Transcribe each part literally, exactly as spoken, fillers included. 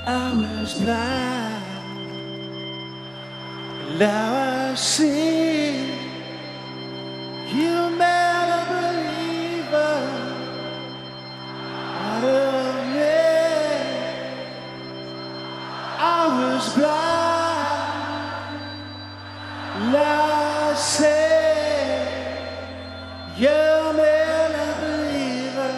I was blind, now I see. You made a believer out of me. I was blind, now I see. You made a believer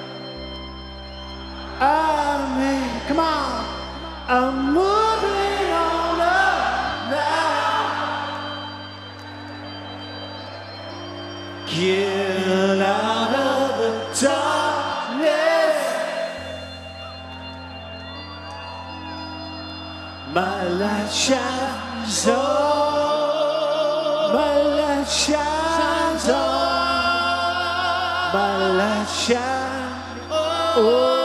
out of me. Come on. I'm moving on up now. Get out of the darkness. My light shines on. My light shines on. My light shines on.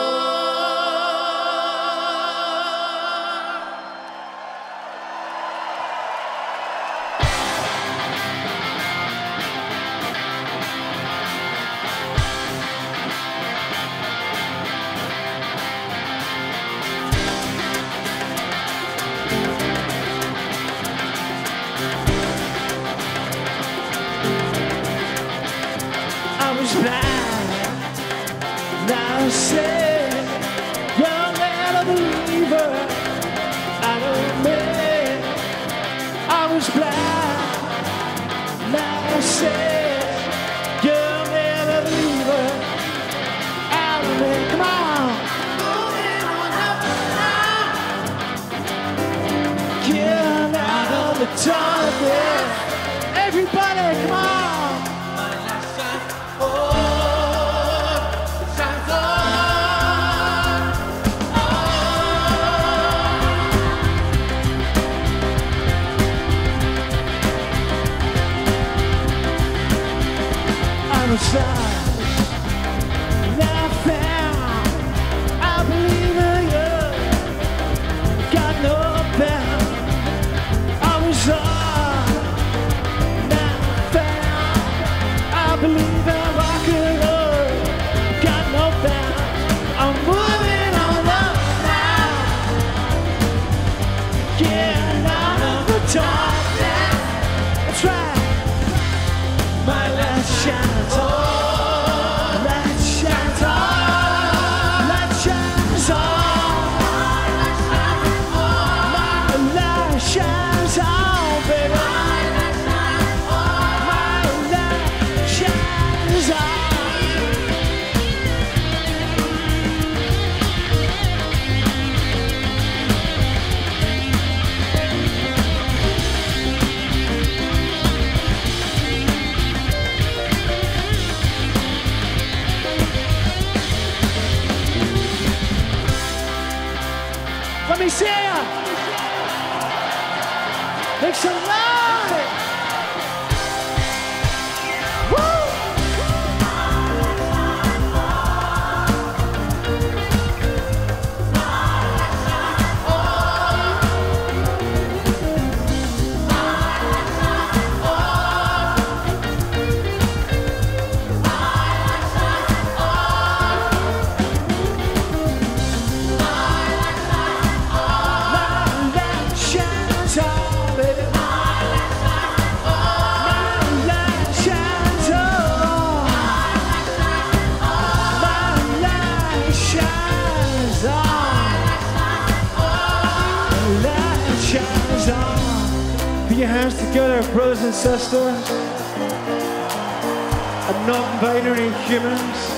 I was blind, now I say, young and a believer out of me. I was blind, now I say, young and a believer out of me. Come on, moving on up now, get out of the darkness. Everybody, come on. I was lost, now I found, I believe in you, got no bound. I was lost, now I found, I believe in rock and roll, got no bound. I'm moving on up now, getting out of the darkness. That's right. My light shines on, light shines on, light shines on, my light shines on, baby. My light shines on. Let me see ya. Make some noise. Woo! Put your hands together, brothers and sisters, and non-binary humans.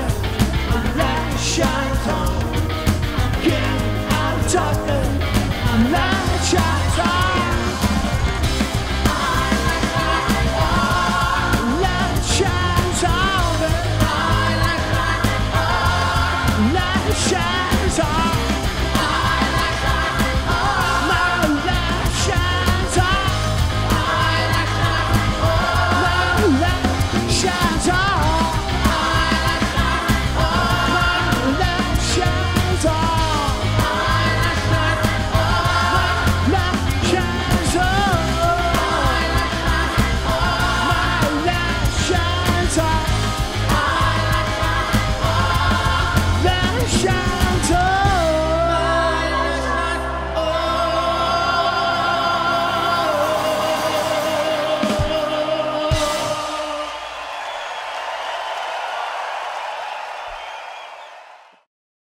Shines on, getting out of darkness. life.